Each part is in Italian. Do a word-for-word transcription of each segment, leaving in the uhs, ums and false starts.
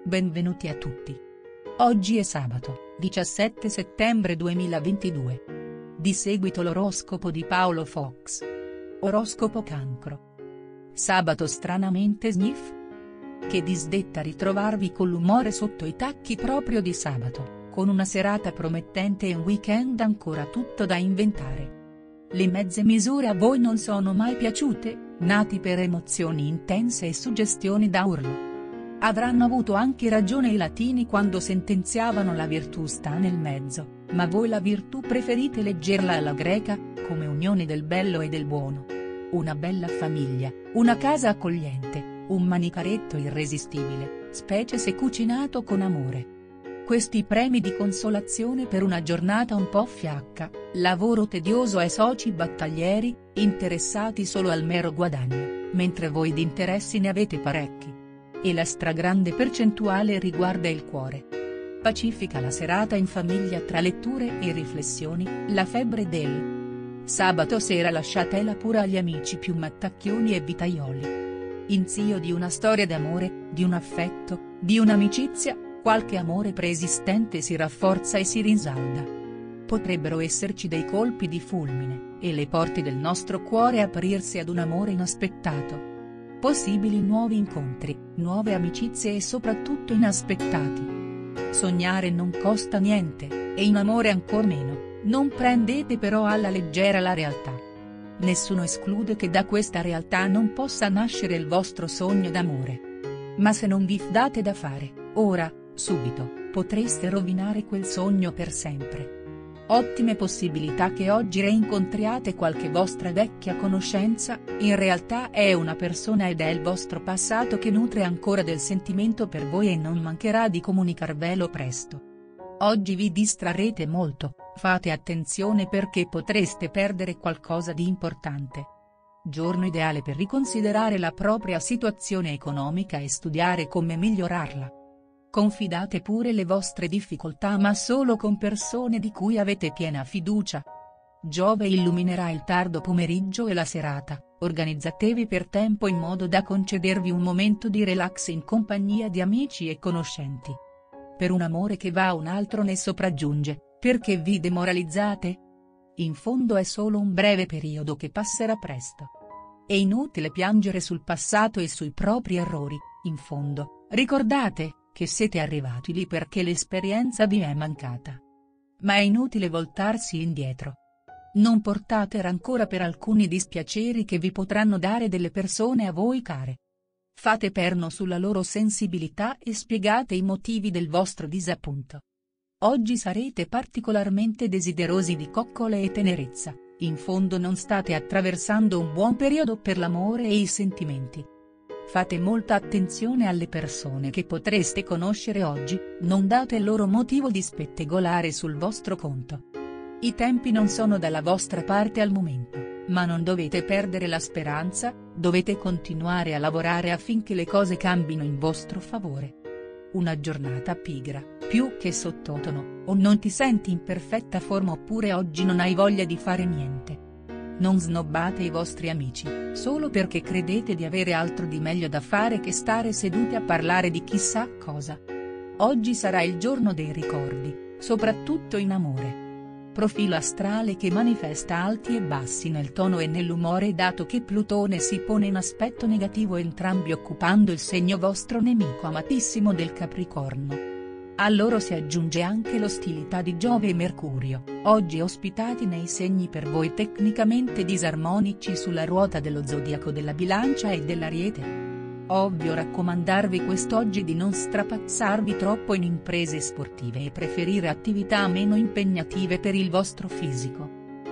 Benvenuti a tutti. Oggi è sabato, diciassette settembre duemilaventidue. Di seguito l'oroscopo di Paolo Fox. Oroscopo Cancro. Sabato stranamente sniff? Che disdetta ritrovarvi con l'umore sotto i tacchi proprio di sabato, con una serata promettente e un weekend ancora tutto da inventare. Le mezze misure a voi non sono mai piaciute, nati per emozioni intense e suggestioni da urlo. Avranno avuto anche ragione i latini quando sentenziavano la virtù sta nel mezzo, ma voi la virtù preferite leggerla alla greca, come unione del bello e del buono. Una bella famiglia, una casa accogliente, un manicaretto irresistibile, specie se cucinato con amore. Questi premi di consolazione per una giornata un po' fiacca, lavoro tedioso ai soci battaglieri, interessati solo al mero guadagno, mentre voi di interessi ne avete parecchi. E la stragrande percentuale riguarda il cuore. Pacifica la serata in famiglia tra letture e riflessioni, la febbre del sabato sera lasciatela pura agli amici più mattacchioni e vitaioli. Inzio di una storia d'amore, di un affetto, di un'amicizia, qualche amore preesistente si rafforza e si rinsalda. Potrebbero esserci dei colpi di fulmine, e le porte del nostro cuore aprirsi ad un amore inaspettato. Possibili nuovi incontri, nuove amicizie e soprattutto inaspettati. Sognare non costa niente, e in amore ancor meno, non prendete però alla leggera la realtà. Nessuno esclude che da questa realtà non possa nascere il vostro sogno d'amore. Ma se non vi date da fare, ora, subito, potreste rovinare quel sogno per sempre. Ottime possibilità che oggi reincontriate qualche vostra vecchia conoscenza, in realtà è una persona ed è il vostro passato che nutre ancora del sentimento per voi e non mancherà di comunicarvelo presto. Oggi vi distrarrete molto, fate attenzione perché potreste perdere qualcosa di importante. Giorno ideale per riconsiderare la propria situazione economica e studiare come migliorarla. Confidate pure le vostre difficoltà ma solo con persone di cui avete piena fiducia. Giove illuminerà il tardo pomeriggio e la serata, organizzatevi per tempo in modo da concedervi un momento di relax in compagnia di amici e conoscenti. Per un amore che va un altro ne sopraggiunge, perché vi demoralizzate? In fondo è solo un breve periodo che passerà presto. È inutile piangere sul passato e sui propri errori, in fondo, ricordate che siete arrivati lì perché l'esperienza vi è mancata. Ma è inutile voltarsi indietro. Non portate rancore per alcuni dispiaceri che vi potranno dare delle persone a voi care. Fate perno sulla loro sensibilità e spiegate i motivi del vostro disappunto. Oggi sarete particolarmente desiderosi di coccole e tenerezza, in fondo non state attraversando un buon periodo per l'amore e i sentimenti. Fate molta attenzione alle persone che potreste conoscere oggi, non date loro motivo di spettegolare sul vostro conto. I tempi non sono dalla vostra parte al momento, ma non dovete perdere la speranza, dovete continuare a lavorare affinché le cose cambino in vostro favore. Una giornata pigra, più che sottotono, o non ti senti in perfetta forma oppure oggi non hai voglia di fare niente. Non snobbate i vostri amici, solo perché credete di avere altro di meglio da fare che stare seduti a parlare di chissà cosa. Oggi sarà il giorno dei ricordi, soprattutto in amore. Profilo astrale che manifesta alti e bassi nel tono e nell'umore dato che Plutone si pone in aspetto negativo entrambi occupando il segno vostro nemico amatissimo del Capricorno. A loro si aggiunge anche l'ostilità di Giove e Mercurio, oggi ospitati nei segni per voi tecnicamente disarmonici sulla ruota dello zodiaco della Bilancia e dell'Ariete. Ovvio raccomandarvi quest'oggi di non strapazzarvi troppo in imprese sportive e preferire attività meno impegnative per il vostro fisico.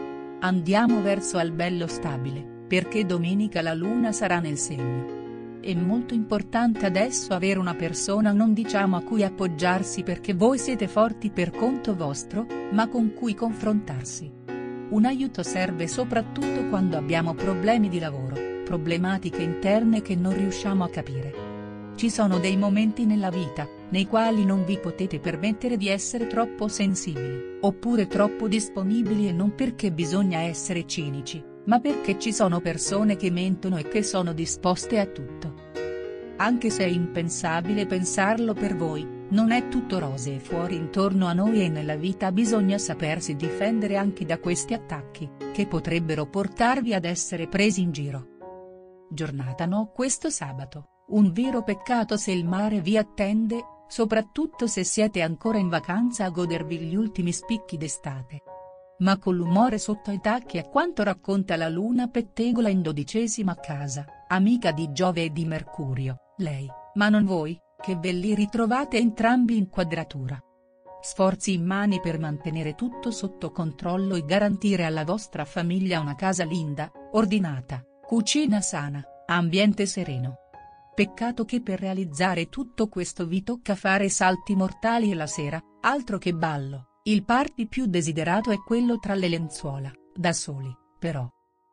Andiamo verso al bello stabile, perché domenica la luna sarà nel segno. È molto importante adesso avere una persona non diciamo a cui appoggiarsi perché voi siete forti per conto vostro, ma con cui confrontarsi. Un aiuto serve soprattutto quando abbiamo problemi di lavoro, problematiche interne che non riusciamo a capire. Ci sono dei momenti nella vita, nei quali non vi potete permettere di essere troppo sensibili, oppure troppo disponibili e non perché bisogna essere cinici, ma perché ci sono persone che mentono e che sono disposte a tutto. Anche se è impensabile pensarlo per voi, non è tutto rose e fuori intorno a noi e nella vita bisogna sapersi difendere anche da questi attacchi, che potrebbero portarvi ad essere presi in giro. Giornata no questo sabato, un vero peccato se il mare vi attende, soprattutto se siete ancora in vacanza a godervi gli ultimi spicchi d'estate. Ma con l'umore sotto ai tacchi a quanto racconta la luna pettegola in dodicesima casa, amica di Giove e di Mercurio, lei, ma non voi, che ve li ritrovate entrambi in quadratura. Sforzi immani per mantenere tutto sotto controllo e garantire alla vostra famiglia una casa linda, ordinata, cucina sana, ambiente sereno. Peccato che per realizzare tutto questo vi tocca fare salti mortali e la sera, altro che ballo, il party più desiderato è quello tra le lenzuola, da soli, però.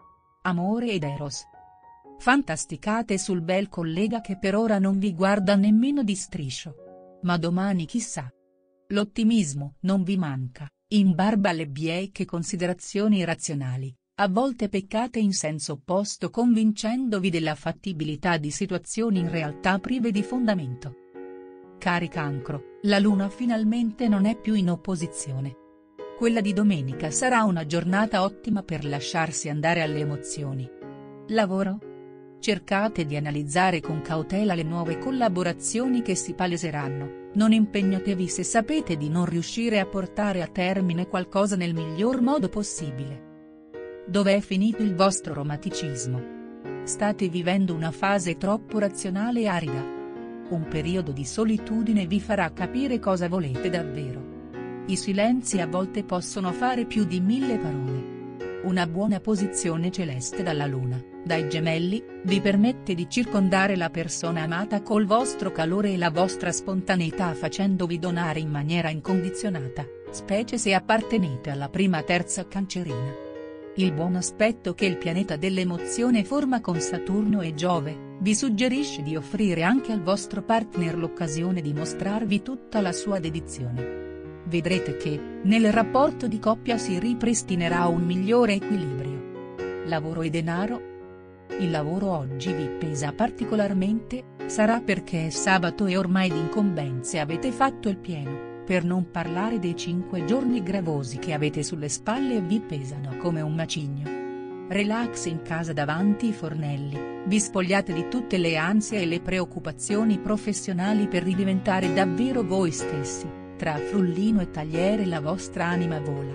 Amore ed eros. Fantasticate sul bel collega che per ora non vi guarda nemmeno di striscio. Ma domani chissà. L'ottimismo non vi manca, in barba alle bieche considerazioni irrazionali, a volte peccate in senso opposto convincendovi della fattibilità di situazioni in realtà prive di fondamento. Cari Cancro, la luna finalmente non è più in opposizione. Quella di domenica sarà una giornata ottima per lasciarsi andare alle emozioni. Lavoro? Cercate di analizzare con cautela le nuove collaborazioni che si paleseranno, non impegnatevi se sapete di non riuscire a portare a termine qualcosa nel miglior modo possibile. Dov'è finito il vostro romanticismo? State vivendo una fase troppo razionale e arida. Un periodo di solitudine vi farà capire cosa volete davvero. I silenzi a volte possono fare più di mille parole. Una buona posizione celeste dalla Luna, dai Gemelli, vi permette di circondare la persona amata col vostro calore e la vostra spontaneità facendovi donare in maniera incondizionata, specie se appartenete alla prima terza cancerina. Il buon aspetto che il pianeta dell'emozione forma con Saturno e Giove, vi suggerisce di offrire anche al vostro partner l'occasione di mostrarvi tutta la sua dedizione. Vedrete che, nel rapporto di coppia si ripristinerà un migliore equilibrio. Lavoro e denaro? Il lavoro oggi vi pesa particolarmente, sarà perché è sabato e ormai di incombenze avete fatto il pieno. Per non parlare dei cinque giorni gravosi che avete sulle spalle e vi pesano come un macigno. Relax in casa davanti i fornelli, vi spogliate di tutte le ansie e le preoccupazioni professionali per ridiventare davvero voi stessi, tra frullino e tagliere la vostra anima vola.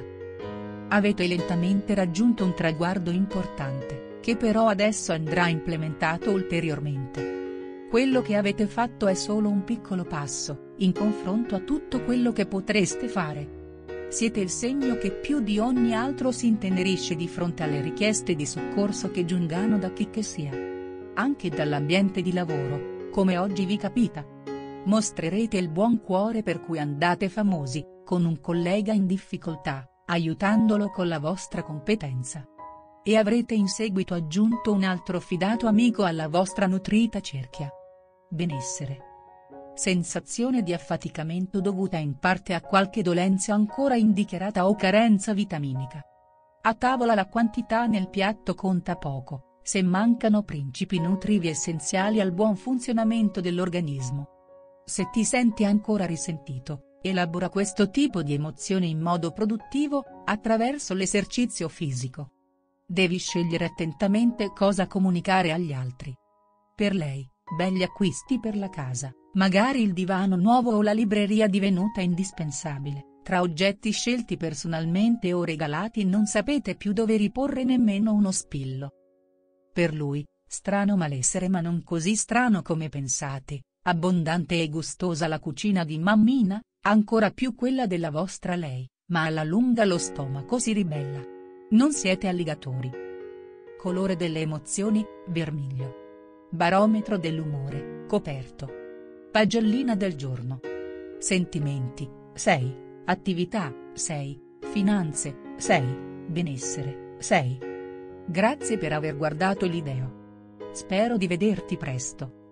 Avete lentamente raggiunto un traguardo importante, che però adesso andrà implementato ulteriormente. Quello che avete fatto è solo un piccolo passo, in confronto a tutto quello che potreste fare. Siete il segno che più di ogni altro si intenerisce di fronte alle richieste di soccorso che giungano da chi che sia. Anche dall'ambiente di lavoro, come oggi vi capita. Mostrerete il buon cuore per cui andate famosi, con un collega in difficoltà, aiutandolo con la vostra competenza. E avrete in seguito aggiunto un altro fidato amico alla vostra nutrita cerchia. Benessere. Sensazione di affaticamento dovuta in parte a qualche dolenza ancora indichiarata o carenza vitaminica. A tavola la quantità nel piatto conta poco, se mancano principi nutritivi essenziali al buon funzionamento dell'organismo. Se ti senti ancora risentito, elabora questo tipo di emozione in modo produttivo, attraverso l'esercizio fisico. Devi scegliere attentamente cosa comunicare agli altri. Per lei, belli acquisti per la casa, magari il divano nuovo o la libreria divenuta indispensabile, tra oggetti scelti personalmente o regalati non sapete più dove riporre nemmeno uno spillo. Per lui, strano malessere ma non così strano come pensate, abbondante e gustosa la cucina di mammina, ancora più quella della vostra lei, ma alla lunga lo stomaco si ribella. Non siete alligatori. Colore delle emozioni, vermiglio. Barometro dell'umore, coperto. Pagellina del giorno. Sentimenti, sei. Attività, sei. Finanze, sei. Benessere, sei. Grazie per aver guardato il video. Spero di vederti presto.